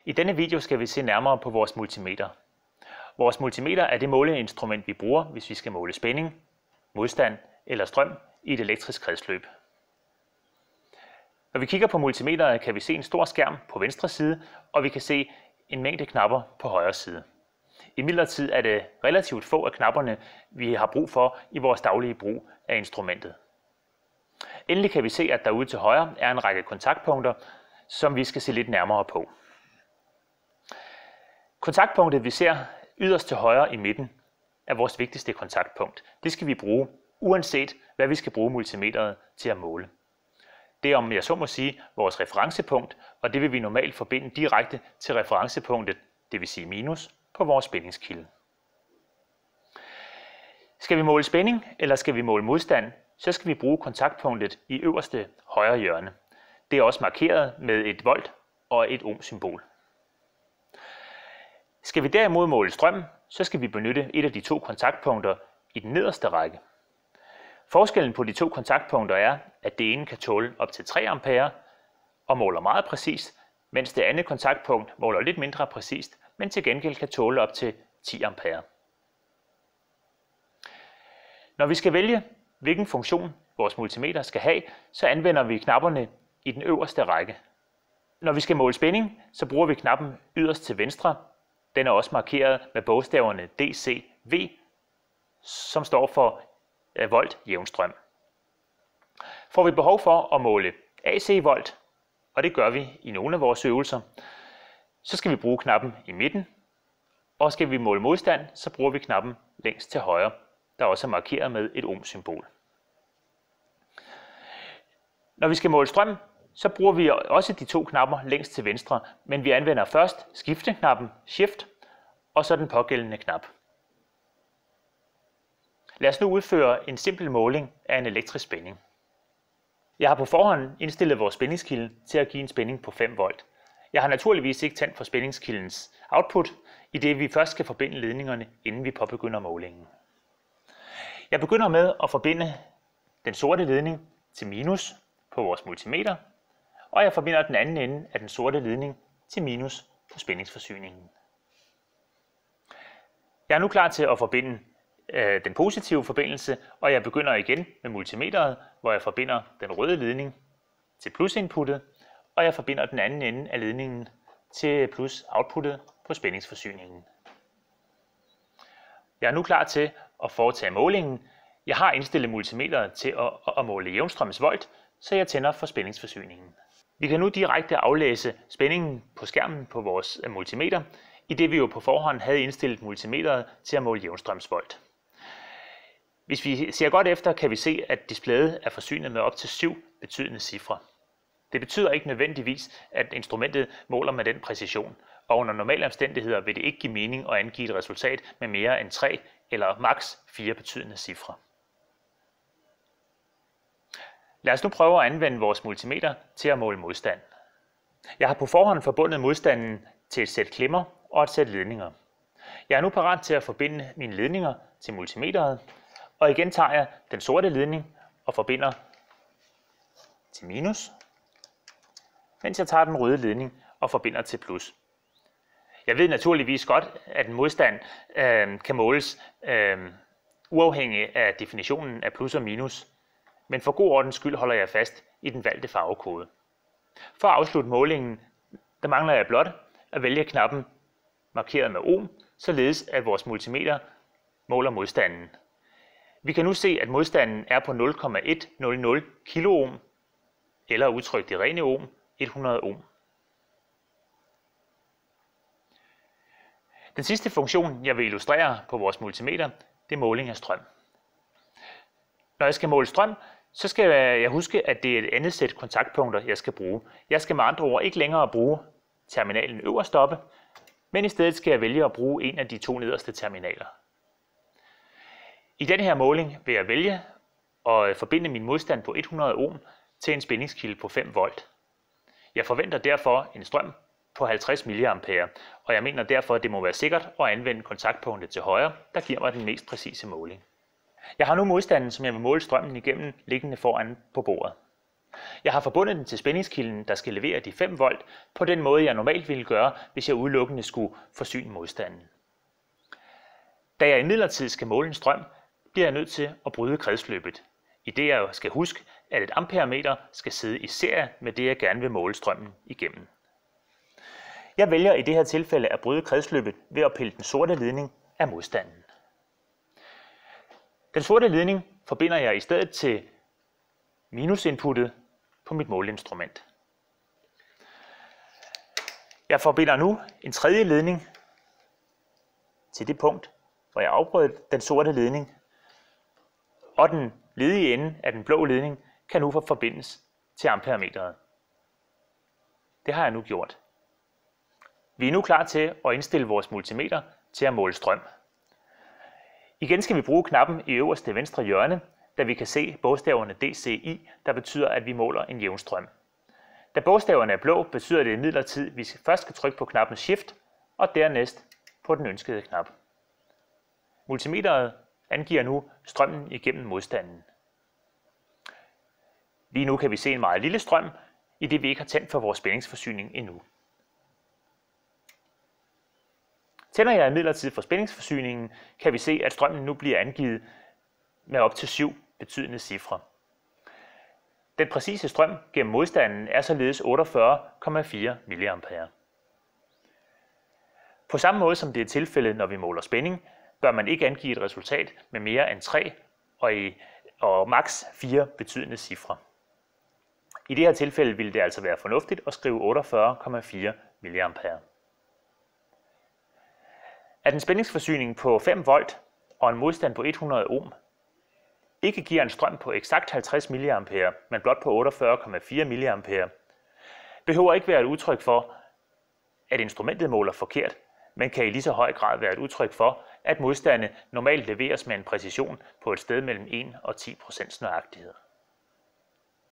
I denne video skal vi se nærmere på vores multimeter. Vores multimeter er det måleinstrument, vi bruger, hvis vi skal måle spænding, modstand eller strøm i et elektrisk kredsløb. Når vi kigger på multimeteret, kan vi se en stor skærm på venstre side, og vi kan se en mængde knapper på højre side. Imidlertid er det relativt få af knapperne, vi har brug for i vores daglige brug af instrumentet. Endelig kan vi se, at der ude til højre er en række kontaktpunkter, som vi skal se lidt nærmere på. Kontaktpunktet, vi ser yderst til højre i midten, er vores vigtigste kontaktpunkt. Det skal vi bruge, uanset hvad vi skal bruge multimeteret til at måle. Det er, om jeg så må sige, vores referencepunkt, og det vil vi normalt forbinde direkte til referencepunktet, det vil sige minus, på vores spændingskilde. Skal vi måle spænding, eller skal vi måle modstand, så skal vi bruge kontaktpunktet i øverste højre hjørne. Det er også markeret med et volt og et ohm-symbol. Skal vi derimod måle strøm, så skal vi benytte et af de to kontaktpunkter i den nederste række. Forskellen på de to kontaktpunkter er, at det ene kan tåle op til 3 ampere og måler meget præcist, mens det andet kontaktpunkt måler lidt mindre præcist, men til gengæld kan tåle op til 10 ampere. Når vi skal vælge, hvilken funktion vores multimeter skal have, så anvender vi knapperne i den øverste række. Når vi skal måle spænding, så bruger vi knappen yderst til venstre. Den er også markeret med bogstaverne DCV, som står for volt jævnstrøm. Får vi behov for at måle AC-volt, og det gør vi i nogle af vores øvelser, så skal vi bruge knappen i midten, og skal vi måle modstand, så bruger vi knappen længst til højre, der også er markeret med et ohm-symbol. Når vi skal måle strøm, så bruger vi også de to knapper længst til venstre, men vi anvender først skifteknappen Shift, og så den pågældende knap. Lad os nu udføre en simpel måling af en elektrisk spænding. Jeg har på forhånd indstillet vores spændingskilde til at give en spænding på 5 volt. Jeg har naturligvis ikke tændt for spændingskildens output, idet vi først skal forbinde ledningerne, inden vi påbegynder målingen. Jeg begynder med at forbinde den sorte ledning til minus på vores multimeter, og jeg forbinder den anden ende af den sorte ledning til minus på spændingsforsyningen. Jeg er nu klar til at forbinde den positive forbindelse, og jeg begynder igen med multimeteret, hvor jeg forbinder den røde ledning til plusinputtet, og jeg forbinder den anden ende af ledningen til plus outputtet på spændingsforsyningen. Jeg er nu klar til at foretage målingen. Jeg har indstillet multimeteret til at måle jævnstrømsvolt, så jeg tænder for spændingsforsyningen. Vi kan nu direkte aflæse spændingen på skærmen på vores multimeter, idet vi jo på forhånd havde indstillet multimeteret til at måle jævnstrømsvolt. Hvis vi ser godt efter, kan vi se, at displayet er forsynet med op til 7 betydende cifre. Det betyder ikke nødvendigvis, at instrumentet måler med den præcision, og under normale omstændigheder vil det ikke give mening at angive et resultat med mere end 3 eller maks 4 betydende cifre. Lad os nu prøve at anvende vores multimeter til at måle modstand. Jeg har på forhånd forbundet modstanden til et sæt klemmer og et sæt ledninger. Jeg er nu parat til at forbinde mine ledninger til multimeteret, og igen tager jeg den sorte ledning og forbinder til minus, mens jeg tager den røde ledning og forbinder til plus. Jeg ved naturligvis godt, at en modstand kan måles uafhængig af definitionen af plus og minus, men for god ordens skyld holder jeg fast i den valgte farvekode. For at afslutte målingen, der mangler jeg blot at vælge knappen markeret med ohm, således at vores multimeter måler modstanden. Vi kan nu se, at modstanden er på 0,100 kiloohm, eller udtrykt i rene ohm, 100 ohm. Den sidste funktion, jeg vil illustrere på vores multimeter, det er måling af strøm. Når jeg skal måle strøm, så skal jeg huske, at det er et andet sæt kontaktpunkter, jeg skal bruge. Jeg skal med andre ord ikke længere bruge terminalen øverst oppe, men i stedet skal jeg vælge at bruge en af de to nederste terminaler. I denne her måling vil jeg vælge at forbinde min modstand på 100 ohm til en spændingskilde på 5 volt. Jeg forventer derfor en strøm på 50 mA, og jeg mener derfor, at det må være sikkert at anvende kontaktpunktet til højre, der giver mig den mest præcise måling. Jeg har nu modstanden, som jeg vil måle strømmen igennem, liggende foran på bordet. Jeg har forbundet den til spændingskilden, der skal levere de 5 volt, på den måde jeg normalt ville gøre, hvis jeg udelukkende skulle forsyne modstanden. Da jeg imidlertid skal måle en strøm, bliver jeg nødt til at bryde kredsløbet, idet jeg skal huske, at et amperemeter skal sidde i serie med det, jeg gerne vil måle strømmen igennem. Jeg vælger i det her tilfælde at bryde kredsløbet ved at pille den sorte ledning af modstanden. Den sorte ledning forbinder jeg i stedet til minusinputtet på mit måleinstrument. Jeg forbinder nu en tredje ledning til det punkt, hvor jeg afbrød den sorte ledning, og den ledige ende af den blå ledning kan nu forbindes til amperemeteret. Det har jeg nu gjort. Vi er nu klar til at indstille vores multimeter til at måle strøm. Igen skal vi bruge knappen i øverste venstre hjørne, da vi kan se bogstaverne DCI, der betyder, at vi måler en jævnstrøm. Da bogstaverne er blå, betyder det imidlertid, at vi først skal trykke på knappen Shift, og dernæst på den ønskede knap. Multimeteret angiver nu strømmen igennem modstanden. Lige nu kan vi se en meget lille strøm, idet vi ikke har tændt for vores spændingsforsyning endnu. Tænder jeg imidlertid for spændingsforsyningen, kan vi se, at strømmen nu bliver angivet med op til 7 betydende cifre. Den præcise strøm gennem modstanden er således 48,4 mA. På samme måde som det er tilfældet, når vi måler spænding, bør man ikke angive et resultat med mere end 3 og maks 4 betydende cifre. I det her tilfælde ville det altså være fornuftigt at skrive 48,4 mA. At en spændingsforsyning på 5 volt og en modstand på 100 ohm ikke giver en strøm på eksakt 50 mA, men blot på 48,4 mA, behøver ikke være et udtryk for, at instrumentet måler forkert, men kan i lige så høj grad være et udtryk for, at modstande normalt leveres med en præcision på et sted mellem 1 og 10% nøjagtighed.